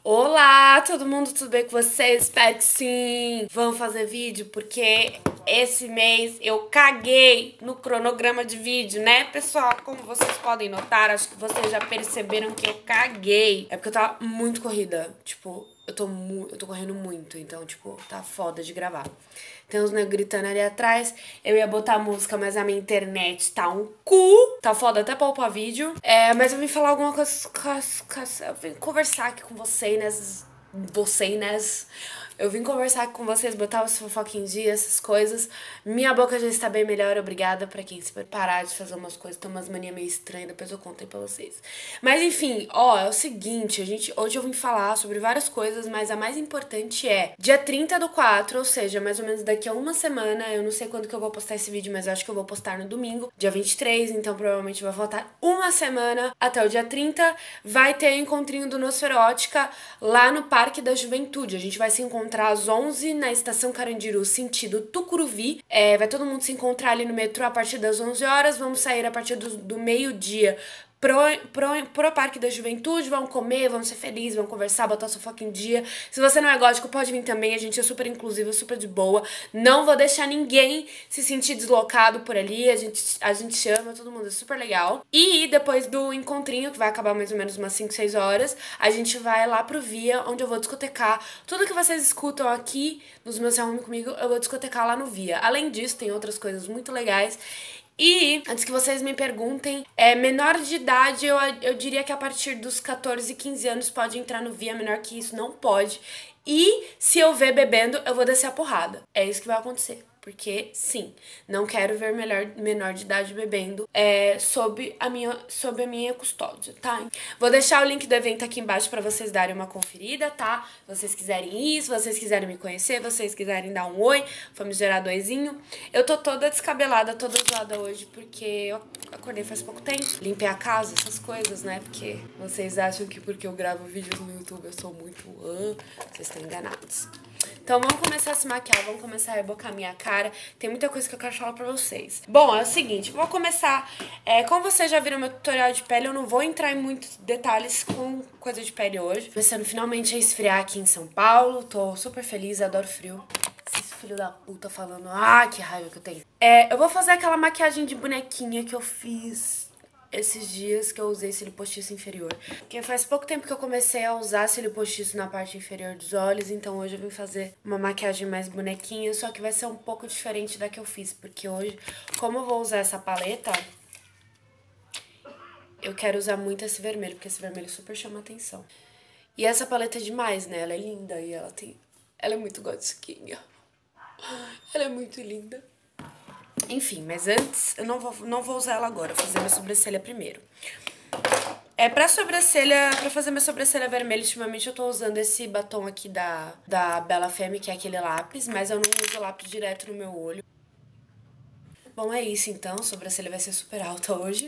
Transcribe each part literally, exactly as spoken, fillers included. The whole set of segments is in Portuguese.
Olá, todo mundo, tudo bem com vocês? Espero que sim! Vamos fazer vídeo porque esse mês eu caguei no cronograma de vídeo, né, pessoal? Como vocês podem notar, acho que vocês já perceberam que eu caguei. É porque eu tava muito corrida, tipo, eu tô, mu eu tô correndo muito, então, tipo, tá foda de gravar. Tem uns negros gritando ali atrás. Eu ia botar música, mas a minha internet tá um cu. Tá foda até pra upar vídeo. É, mas eu vim falar alguma coisa. Eu vim conversar aqui com vocês, né? Vocês, né? Eu vim conversar com vocês, botar os fofoca em dia, essas coisas. Minha boca já está bem melhor, obrigada pra quem se parar de fazer umas coisas. Tem umas manias meio estranhas, depois eu contei pra vocês. Mas enfim, ó, é o seguinte, a gente, hoje eu vim falar sobre várias coisas, mas a mais importante é dia trinta do quatro, ou seja, mais ou menos daqui a uma semana, eu não sei quando que eu vou postar esse vídeo, mas eu acho que eu vou postar no domingo, dia vinte e três, então provavelmente vai faltar uma semana até o dia trinta, vai ter encontrinho do Nosferótica lá no Parque da Juventude. A gente vai se encontrar às onze na Estação Carandiru, sentido Tucuruvi. É, vai todo mundo se encontrar ali no metrô a partir das onze horas, vamos sair a partir do, do meio-dia Pro, pro, pro Parque da Juventude, vão comer, vão ser felizes, vão conversar, botar sua foca em dia. Se você não é gótico, pode vir também, a gente é super inclusiva, super de boa. Não vou deixar ninguém se sentir deslocado por ali, a gente, a gente chama, todo mundo é super legal. E depois do encontrinho, que vai acabar mais ou menos umas cinco, seis horas, a gente vai lá pro Via, onde eu vou discotecar. Tudo que vocês escutam aqui nos meus Arrume Comigo, eu vou discotecar lá no Via. Além disso, tem outras coisas muito legais. E, antes que vocês me perguntem, é, menor de idade, eu, eu diria que a partir dos catorze, quinze anos pode entrar no Via, menor que isso não pode. E se eu ver bebendo, eu vou descer a porrada. É isso que vai acontecer. Porque, sim, não quero ver melhor, menor de idade bebendo é, sob, a minha, sob a minha custódia, tá? Vou deixar o link do evento aqui embaixo pra vocês darem uma conferida, tá? Se vocês quiserem ir, se vocês quiserem me conhecer, se vocês quiserem dar um oi, famigerado oizinho. Eu tô toda descabelada, toda zoada hoje, porque eu acordei faz pouco tempo. Limpei a casa, essas coisas, né? Porque vocês acham que porque eu gravo vídeos no YouTube eu sou muito... Uh, vocês estão enganados. Então vamos começar a se maquiar, vamos começar a rebocar minha cara. Tem muita coisa que eu quero falar pra vocês. Bom, é o seguinte, vou começar... É, como vocês já viram meu tutorial de pele, eu não vou entrar em muitos detalhes com coisa de pele hoje. Começando finalmente a esfriar aqui em São Paulo. Tô super feliz, adoro frio. Esses filhos da puta falando... Ah, que raiva que eu tenho. É, eu vou fazer aquela maquiagem de bonequinha que eu fiz... esses dias que eu usei cílio postiço inferior. Porque faz pouco tempo que eu comecei a usar cílio postiço na parte inferior dos olhos, então hoje eu vim fazer uma maquiagem mais bonequinha, só que vai ser um pouco diferente da que eu fiz, porque hoje, como eu vou usar essa paleta, eu quero usar muito esse vermelho, porque esse vermelho super chama atenção. E essa paleta é demais, né? Ela é linda e ela tem... Ela é muito gotiquinha. Ela é muito linda. Enfim, mas antes, eu não vou, não vou usar ela agora, vou fazer minha sobrancelha primeiro. É, pra sobrancelha, pra fazer minha sobrancelha vermelha, ultimamente eu tô usando esse batom aqui da, da Bella Femme, que é aquele lápis, mas eu não uso lápis direto no meu olho. Bom, é isso então, a sobrancelha vai ser super alta hoje.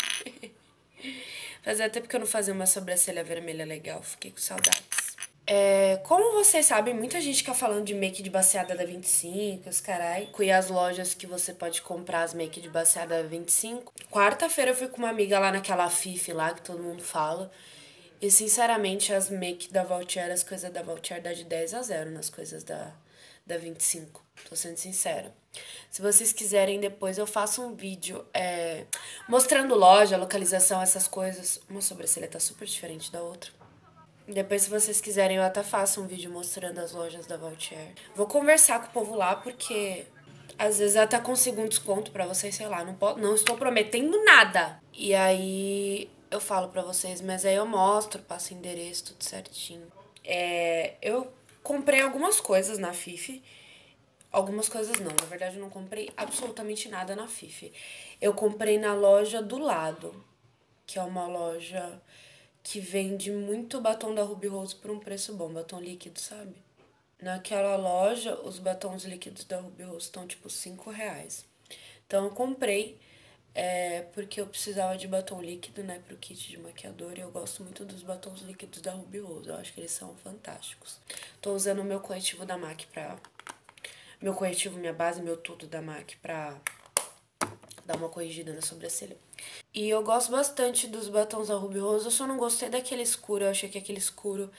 Fazia até porque eu não fazia uma sobrancelha vermelha legal, fiquei com saudades. É, como vocês sabem, muita gente fica falando de make de baseada da vinte e cinco, os carai. Fui às lojas que você pode comprar as make de baseada da vinte e cinco. Quarta-feira eu fui com uma amiga lá naquela Fifi lá, que todo mundo fala. E, sinceramente, as make da Vautier, as coisas da Vautier dá de dez a zero nas coisas da, da vinte e cinco. Tô sendo sincera. Se vocês quiserem, depois eu faço um vídeo é, mostrando loja, localização, essas coisas. Uma sobrancelha tá super diferente da outra. Depois, se vocês quiserem, eu até faço um vídeo mostrando as lojas da Vautier. Vou conversar com o povo lá, porque às vezes eu até consigo um desconto pra vocês, sei lá. Não, posso, não estou prometendo nada. E aí eu falo pra vocês, mas aí eu mostro, passo o endereço, tudo certinho. É, eu comprei algumas coisas na Fifi. Algumas coisas não, na verdade eu não comprei absolutamente nada na Fifi. Eu comprei na loja do lado, que é uma loja... que vende muito batom da Ruby Rose por um preço bom, batom líquido, sabe? Naquela loja, os batons líquidos da Ruby Rose estão, tipo, cinco reais. Então, eu comprei, é, porque eu precisava de batom líquido, né, pro kit de maquiador, e eu gosto muito dos batons líquidos da Ruby Rose, eu acho que eles são fantásticos. Tô usando o meu corretivo da MAC pra... Meu corretivo, minha base, meu tudo da MAC pra dar uma corrigida na sobrancelha. E eu gosto bastante dos batons da Ruby Rose, eu só não gostei daquele escuro, eu achei que aquele escuro,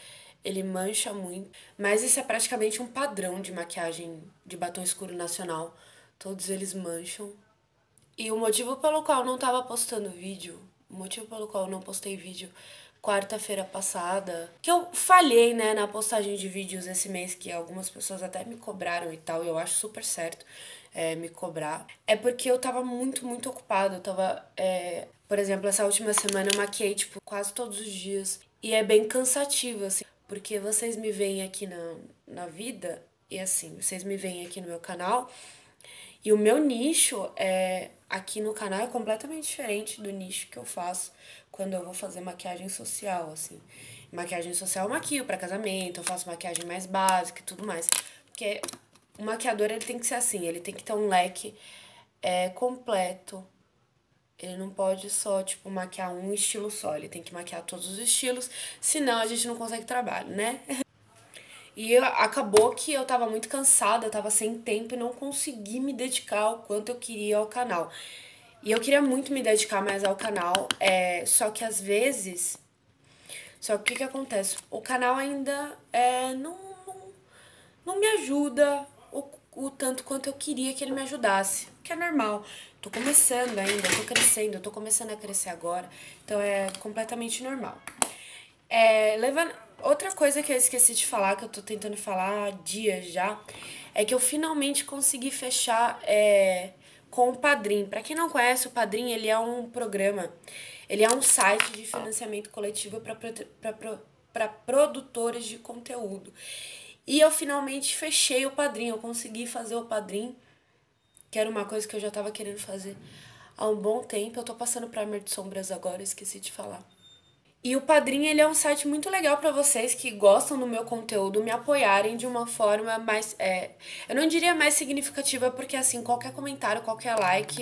ele mancha muito. Mas isso é praticamente um padrão de maquiagem de batom escuro nacional. Todos eles mancham. E o motivo pelo qual eu não tava postando vídeo, o motivo pelo qual eu não postei vídeo quarta-feira passada, que eu falhei, né, na postagem de vídeos esse mês, que algumas pessoas até me cobraram e tal, e eu acho super certo é, me cobrar, é porque eu tava muito, muito ocupada. Eu tava, é, por exemplo, essa última semana eu maquiei, tipo, quase todos os dias, e é bem cansativo, assim, porque vocês me veem aqui na, na vida, e assim, vocês me veem aqui no meu canal, e o meu nicho é aqui no canal é completamente diferente do nicho que eu faço quando eu vou fazer maquiagem social, assim. Maquiagem social eu maquio pra casamento, eu faço maquiagem mais básica e tudo mais. Porque o maquiador, ele tem que ser assim, ele tem que ter um leque é, completo. Ele não pode só, tipo, maquiar um estilo só, ele tem que maquiar todos os estilos, senão a gente não consegue trabalho, né? E eu, acabou que eu tava muito cansada, eu tava sem tempo e não consegui me dedicar o quanto eu queria ao canal. E eu queria muito me dedicar mais ao canal, é, só que às vezes. Só que o que, que acontece? O canal ainda é, não, não, não me ajuda o, o tanto quanto eu queria que ele me ajudasse. Que é normal. Tô começando ainda, tô crescendo, eu tô começando a crescer agora. Então é completamente normal. É, levando... Outra coisa que eu esqueci de falar, que eu tô tentando falar há dias já, é que eu finalmente consegui fechar é, com o Padrim. Pra quem não conhece, o Padrim, ele é um programa, ele é um site de financiamento coletivo para produtores de conteúdo. E eu finalmente fechei o Padrim, eu consegui fazer o Padrim, que era uma coisa que eu já tava querendo fazer há um bom tempo. Eu tô passando pra Mer de Sombras agora, esqueci de falar. E o Padrim, ele é um site muito legal para vocês que gostam do meu conteúdo me apoiarem de uma forma mais, é, eu não diria mais significativa, porque assim, qualquer comentário, qualquer like,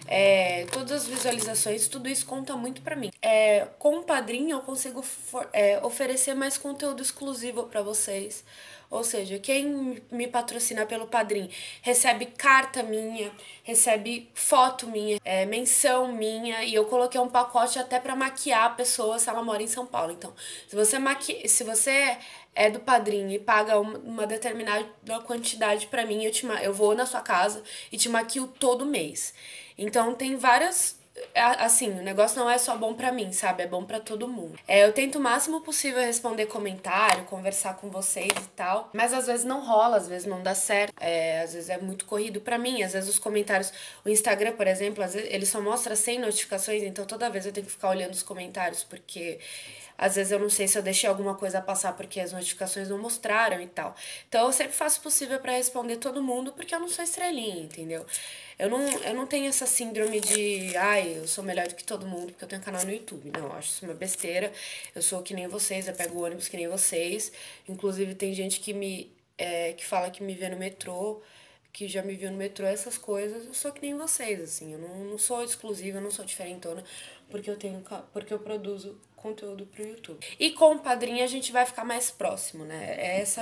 é, todas as visualizações, tudo isso conta muito para mim. É, com o Padrim eu consigo for, é, oferecer mais conteúdo exclusivo para vocês. Ou seja, quem me patrocina pelo Padrim recebe carta minha, recebe foto minha, é, menção minha, e eu coloquei um pacote até pra maquiar a pessoa se ela mora em São Paulo. Então, se você maqui... se você é do Padrim e paga uma determinada quantidade pra mim, eu, te... eu vou na sua casa e te maquio todo mês. Então, tem várias... Assim, o negócio não é só bom pra mim, sabe? É bom pra todo mundo. É, eu tento o máximo possível responder comentário, conversar com vocês e tal, mas às vezes não rola, às vezes não dá certo, é, às vezes é muito corrido pra mim, às vezes os comentários, o Instagram, por exemplo, às vezes ele só mostra cem notificações, então toda vez eu tenho que ficar olhando os comentários, porque às vezes eu não sei se eu deixei alguma coisa passar porque as notificações não mostraram e tal. Então eu sempre faço o possível pra responder todo mundo, porque eu não sou estrelinha, entendeu? Eu não, eu não tenho essa síndrome de, ai, eu sou melhor do que todo mundo porque eu tenho um canal no YouTube. Não, eu acho isso uma besteira. Eu sou que nem vocês, eu pego o ônibus que nem vocês. Inclusive, tem gente que me é, que fala que me vê no metrô, que já me viu no metrô, essas coisas. Eu sou que nem vocês, assim. Eu não, não sou exclusiva, eu não sou diferentona, porque eu tenho, porque eu produzo conteúdo pro YouTube. E com o Padrim a gente vai ficar mais próximo, né? É essa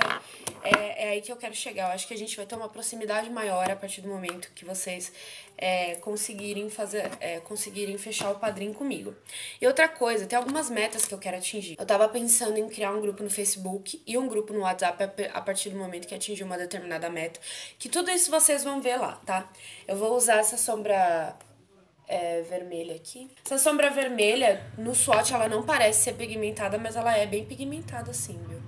é, é aí que eu quero chegar. Eu acho que a gente vai ter uma proximidade maior a partir do momento que vocês é, conseguirem fazer, é, conseguirem fechar o Padrim comigo. E outra coisa, tem algumas metas que eu quero atingir. Eu tava pensando em criar um grupo no Facebook e um grupo no WhatsApp a partir do momento que atingir uma determinada meta. Que tudo isso vocês vão ver lá, tá? Eu vou usar essa sombra É, vermelha aqui. Essa sombra vermelha, no swatch, ela não parece ser pigmentada, mas ela é bem pigmentada assim, viu?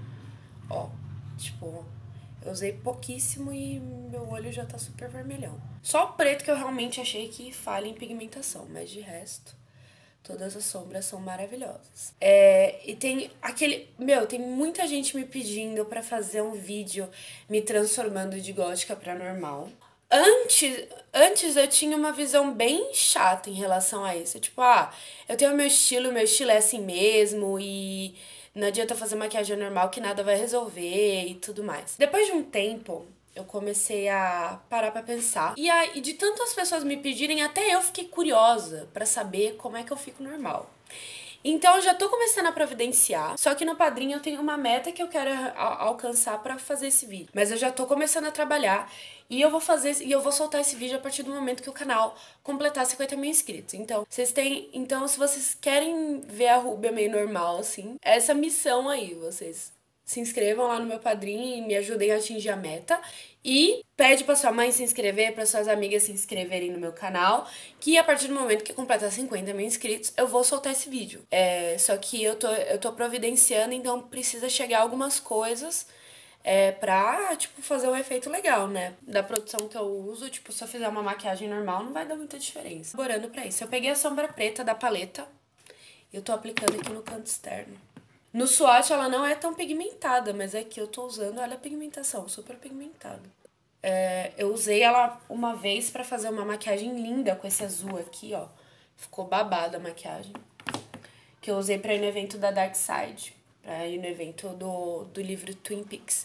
Ó, tipo, eu usei pouquíssimo e meu olho já tá super vermelhão. Só o preto que eu realmente achei que falha em pigmentação, mas de resto, todas as sombras são maravilhosas. É, e tem aquele... Meu, tem muita gente me pedindo pra fazer um vídeo me transformando de gótica pra normal. Antes, antes eu tinha uma visão bem chata em relação a isso. Tipo, ah, eu tenho meu estilo, meu estilo é assim mesmo e não adianta fazer maquiagem normal que nada vai resolver e tudo mais. Depois de um tempo, eu comecei a parar pra pensar. E aí, de tantas pessoas me pedirem, até eu fiquei curiosa pra saber como é que eu fico normal. Então eu já tô começando a providenciar, só que no Padrim eu tenho uma meta que eu quero alcançar pra fazer esse vídeo. Mas eu já tô começando a trabalhar e eu vou fazer e eu vou soltar esse vídeo a partir do momento que o canal completar cinquenta mil inscritos. Então, vocês têm, então se vocês querem ver a Rúbia meio normal assim, essa missão aí, vocês se inscrevam lá no meu Padrim e me ajudem a atingir a meta. E pede pra sua mãe se inscrever, para suas amigas se inscreverem no meu canal, que a partir do momento que completar cinquenta mil inscritos, eu vou soltar esse vídeo. É, só que eu tô, eu tô providenciando, então precisa chegar algumas coisas é, pra, tipo, fazer um efeito legal, né? Da produção que eu uso, tipo, se eu fizer uma maquiagem normal, não vai dar muita diferença. Borando pra isso. Eu peguei a sombra preta da paleta e eu tô aplicando aqui no canto externo. No swatch ela não é tão pigmentada, mas aqui eu tô usando ela é pigmentação, super pigmentada. É, eu usei ela uma vez pra fazer uma maquiagem linda com esse azul aqui, ó. Ficou babada a maquiagem. Que eu usei pra ir no evento da Dark Side, pra ir no evento do, do livro Twin Peaks.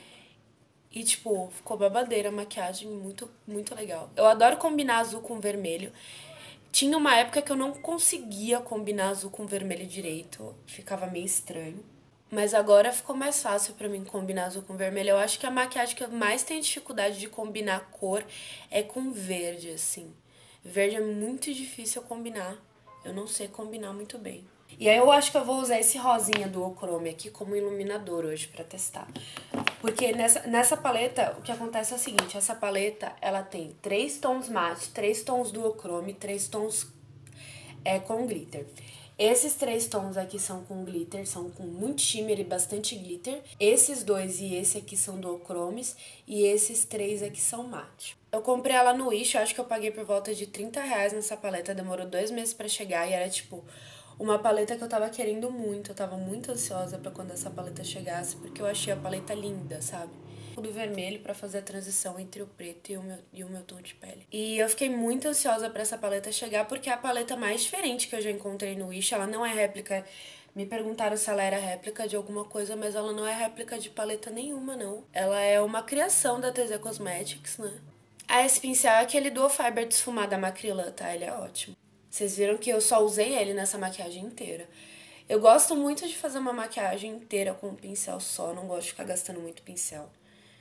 E, tipo, ficou babadeira a maquiagem, muito, muito legal. Eu adoro combinar azul com vermelho. Tinha uma época que eu não conseguia combinar azul com vermelho direito, ficava meio estranho. Mas agora ficou mais fácil pra mim combinar azul com vermelho. Eu acho que a maquiagem que eu mais tenho dificuldade de combinar cor é com verde, assim. Verde é muito difícil eu combinar. Eu não sei combinar muito bem. E aí eu acho que eu vou usar esse rosinha do Ochrome aqui como iluminador hoje pra testar. Porque nessa, nessa paleta, o que acontece é o seguinte, essa paleta, ela tem três tons mate, três tons duochrome, três tons é, com glitter. Esses três tons aqui são com glitter, são com muito shimmer e bastante glitter. Esses dois e esse aqui são duochromes e esses três aqui são mate. Eu comprei ela no Wish, eu acho que eu paguei por volta de trinta reais nessa paleta, demorou dois meses pra chegar e era tipo... uma paleta que eu tava querendo muito, eu tava muito ansiosa pra quando essa paleta chegasse, porque eu achei a paleta linda, sabe? Do vermelho pra fazer a transição entre o preto e o, meu, e o meu tom de pele. E eu fiquei muito ansiosa pra essa paleta chegar, porque é a paleta mais diferente que eu já encontrei no Wish. Ela não é réplica, me perguntaram se ela era réplica de alguma coisa, mas ela não é réplica de paleta nenhuma, não. Ela é uma criação da T Z Cosmetics, né? Ah, esse pincel é aquele Duo Fiber desfumado da Macrylan, tá? Ele é ótimo. Vocês viram que eu só usei ele nessa maquiagem inteira. Eu gosto muito de fazer uma maquiagem inteira com um pincel só, não gosto de ficar gastando muito pincel.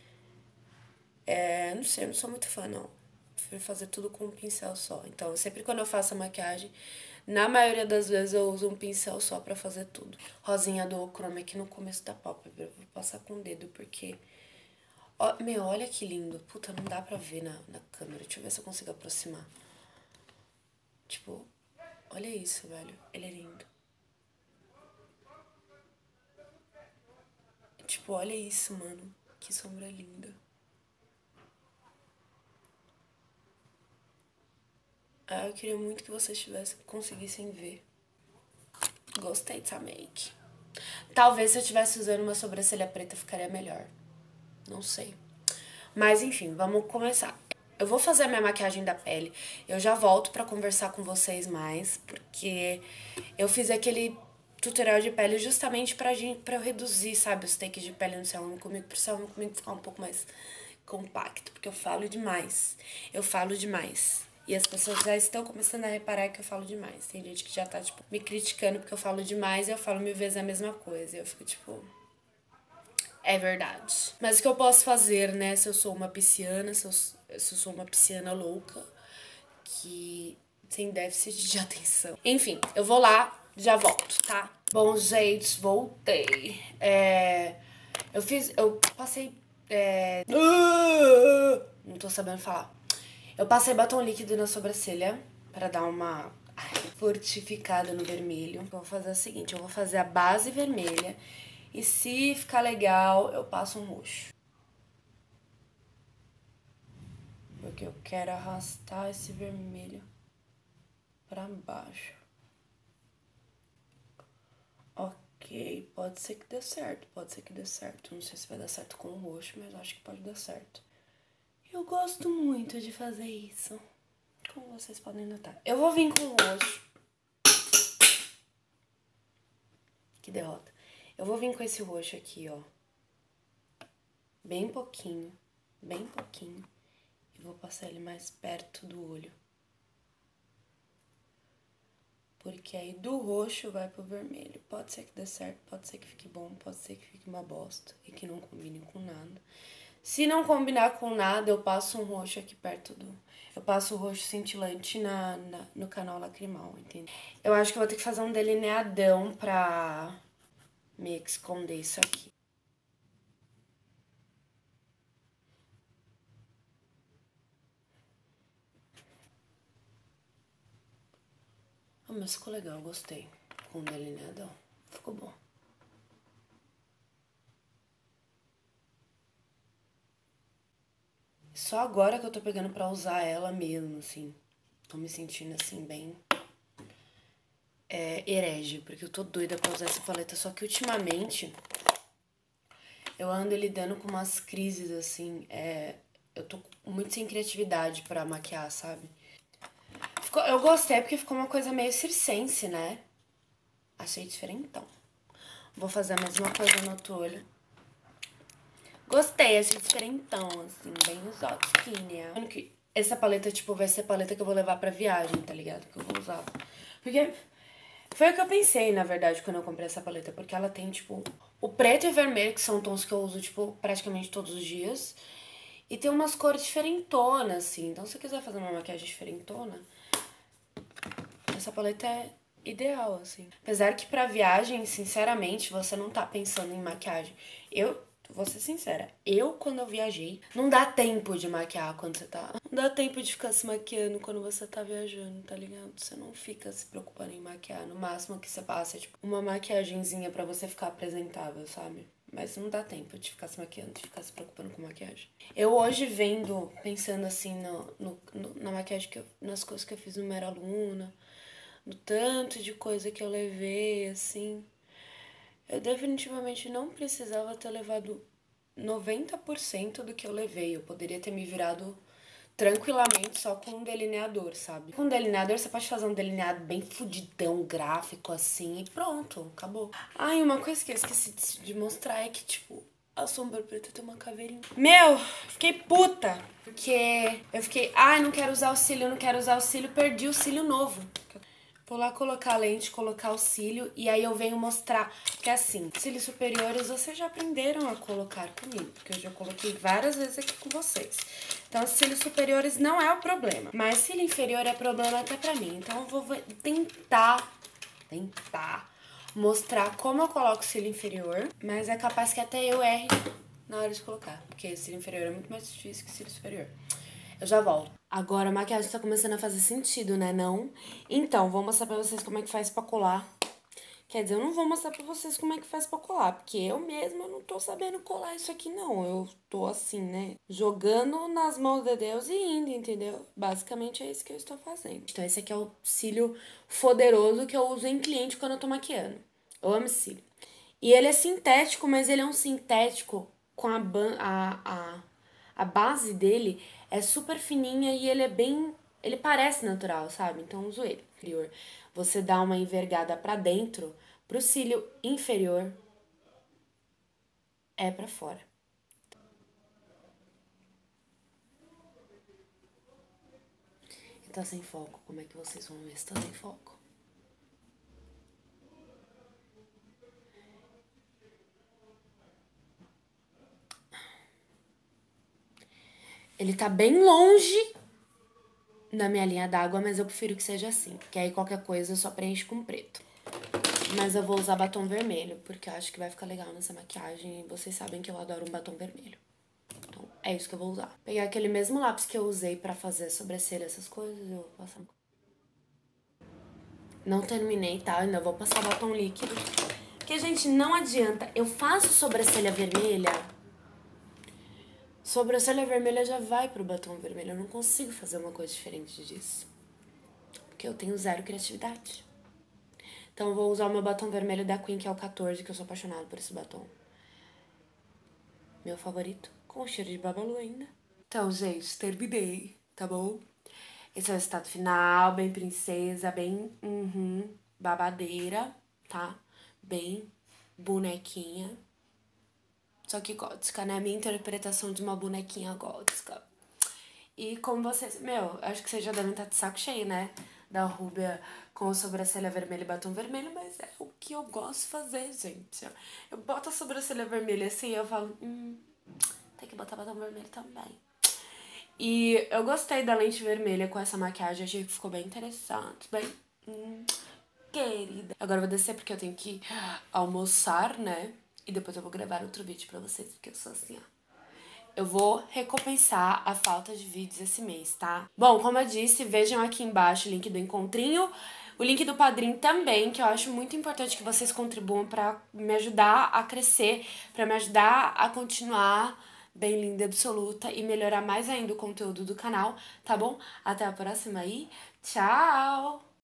É, não sei, eu não sou muito fã, não. Prefiro fazer tudo com um pincel só. Então, sempre quando eu faço a maquiagem, na maioria das vezes eu uso um pincel só pra fazer tudo. Rosinha do Chrome aqui no começo da pálpebra. Eu vou passar com o dedo, porque... Ó, meu, olha que lindo. Puta, não dá pra ver na, na câmera. Deixa eu ver se eu consigo aproximar. Tipo, olha isso, velho. Ele é lindo. Tipo, olha isso, mano. Que sombra linda. Ah, eu queria muito que vocês tivessem, conseguissem ver. Gostei dessa make. Talvez se eu estivesse usando uma sobrancelha preta ficaria melhor. Não sei. Mas enfim, vamos começar. Eu vou fazer a minha maquiagem da pele. Eu já volto pra conversar com vocês mais, porque eu fiz aquele tutorial de pele justamente pra, gente, pra eu reduzir, sabe, os takes de pele no seu homem comigo, pro seu homem comigo ficar um pouco mais compacto, porque eu falo demais. Eu falo demais. E as pessoas já estão começando a reparar que eu falo demais. Tem gente que já tá, tipo, me criticando porque eu falo demais e eu falo mil vezes a mesma coisa. E eu fico, tipo... é verdade. Mas o que eu posso fazer, né? Se eu sou uma pisciana, se eu, se eu sou uma pisciana louca, que tem déficit de atenção. Enfim, eu vou lá, já volto, tá? Bom, gente, voltei. É... Eu fiz... Eu passei... É... Não tô sabendo falar. Eu passei batom líquido na sobrancelha pra dar uma fortificada no vermelho. Eu vou fazer o seguinte, eu vou fazer a base vermelha e se ficar legal, eu passo um roxo. Porque eu quero arrastar esse vermelho pra baixo. Ok, pode ser que dê certo, pode ser que dê certo. Não sei se vai dar certo com o roxo, mas acho que pode dar certo. Eu gosto muito de fazer isso, como vocês podem notar. Eu vou vir com o roxo. Que derrota. Eu vou vir com esse roxo aqui, ó. Bem pouquinho, bem pouquinho. E vou passar ele mais perto do olho. Porque aí do roxo vai pro vermelho. Pode ser que dê certo, pode ser que fique bom, pode ser que fique uma bosta e que não combine com nada. Se não combinar com nada, eu passo um roxo aqui perto do... Eu passo o roxo cintilante na, na, no canal lacrimal, entende? Eu acho que eu vou ter que fazer um delineadão pra me esconder isso aqui. Ah, mas ficou legal, gostei. Com o delineador. Ficou bom. Só agora que eu tô pegando pra usar ela mesmo, assim. Tô me sentindo, assim, bem... É, herege, porque eu tô doida pra usar essa paleta. Só que ultimamente eu ando lidando com umas crises, assim. É, eu tô muito sem criatividade pra maquiar, sabe? Ficou, eu gostei porque ficou uma coisa meio circense, né? Achei diferentão. Vou fazer a mesma coisa no outro olho. Gostei, achei diferentão, assim, bem exótica. Essa paleta, tipo, vai ser a paleta que eu vou levar pra viagem, tá ligado? Que eu vou usar. Porque foi o que eu pensei, na verdade, quando eu comprei essa paleta. Porque ela tem, tipo, o preto e o vermelho, que são tons que eu uso, tipo, praticamente todos os dias. E tem umas cores diferentonas, assim. Então, se você quiser fazer uma maquiagem diferentona, essa paleta é ideal, assim. Apesar que pra viagem, sinceramente, você não tá pensando em maquiagem. Eu, vou ser sincera, eu, quando eu viajei, não dá tempo de maquiar quando você tá... Não dá tempo de ficar se maquiando quando você tá viajando, tá ligado? Você não fica se preocupando em maquiar. No máximo que você passa é, tipo, uma maquiagenzinha pra você ficar apresentável, sabe? Mas não dá tempo de ficar se maquiando, de ficar se preocupando com maquiagem. Eu hoje vendo, pensando assim no, no, no, na maquiagem, que eu, nas coisas que eu fiz no Mera Luna, no tanto de coisa que eu levei, assim. Eu definitivamente não precisava ter levado noventa por cento do que eu levei. Eu poderia ter me virado tranquilamente só com um delineador, sabe? Com um delineador você pode fazer um delineado bem fudidão, gráfico, assim, e pronto, acabou. Ah, e uma coisa que eu esqueci de mostrar é que, tipo, a sombra preta tem uma caveirinha. Meu, fiquei puta, porque eu fiquei, ai, ah, não quero usar o cílio, não quero usar o cílio, perdi o cílio novo. Vou lá colocar a lente, colocar o cílio e aí eu venho mostrar. Porque assim, cílios superiores vocês já aprenderam a colocar comigo, porque eu já coloquei várias vezes aqui com vocês. Então, cílios superiores não é o problema, mas cílio inferior é problema até pra mim. Então, eu vou tentar, tentar mostrar como eu coloco cílio inferior, mas é capaz que até eu erre na hora de colocar, porque cílio inferior é muito mais difícil que cílio superior. Eu já volto. Agora a maquiagem tá começando a fazer sentido, né, não? Então, vou mostrar pra vocês como é que faz pra colar. Quer dizer, eu não vou mostrar pra vocês como é que faz pra colar, porque eu mesma não tô sabendo colar isso aqui, não. Eu tô assim, né, jogando nas mãos de Deus e indo, entendeu? Basicamente é isso que eu estou fazendo. Então, esse aqui é o cílio poderoso que eu uso em cliente quando eu tô maquiando. Eu amo esse cílio. E ele é sintético, mas ele é um sintético com a, ban a, a, a base dele é super fininha e ele é bem... Ele parece natural, sabe? Então, eu uso ele. Inferior. Você dá uma envergada pra dentro, pro cílio inferior é pra fora. E tá sem foco. Como é que vocês vão ver se tá sem foco? Ele tá bem longe da minha linha d'água, mas eu prefiro que seja assim. Porque aí qualquer coisa eu só preencho com preto. Mas eu vou usar batom vermelho, porque eu acho que vai ficar legal nessa maquiagem. E vocês sabem que eu adoro um batom vermelho. Então, é isso que eu vou usar. Pegar aquele mesmo lápis que eu usei pra fazer sobrancelha, essas coisas, eu vou passar. Não terminei, tá? Ainda vou passar batom líquido. Porque, gente, não adianta. Eu faço sobrancelha vermelha. Sobrancelha vermelha já vai pro batom vermelho. Eu não consigo fazer uma coisa diferente disso. Porque eu tenho zero criatividade. Então eu vou usar o meu batom vermelho da Queen, que é o quatorze, que eu sou apaixonada por esse batom. Meu favorito. Com cheiro de babalu ainda. Então, gente, terminei, tá bom? Esse é o resultado final, bem princesa, bem uhum, babadeira, tá? Bem bonequinha. Só que gótica, né? A minha interpretação de uma bonequinha gótica. E como vocês... Meu, acho que vocês já devem estar de saco cheio, né? Da Rúbia com sobrancelha vermelha e batom vermelho, mas é o que eu gosto de fazer, gente. Eu boto a sobrancelha vermelha assim e eu falo... Hum, tem que botar batom vermelho também. E eu gostei da lente vermelha com essa maquiagem. Achei que ficou bem interessante. Bem... Hum, querida. Agora eu vou descer porque eu tenho que almoçar, né? E depois eu vou gravar outro vídeo pra vocês, porque eu sou assim, ó. Eu vou recompensar a falta de vídeos esse mês, tá? Bom, como eu disse, vejam aqui embaixo o link do encontrinho O link do Padrim também, que eu acho muito importante que vocês contribuam pra me ajudar a crescer, pra me ajudar a continuar bem linda e absoluta e melhorar mais ainda o conteúdo do canal, tá bom? Até a próxima e tchau!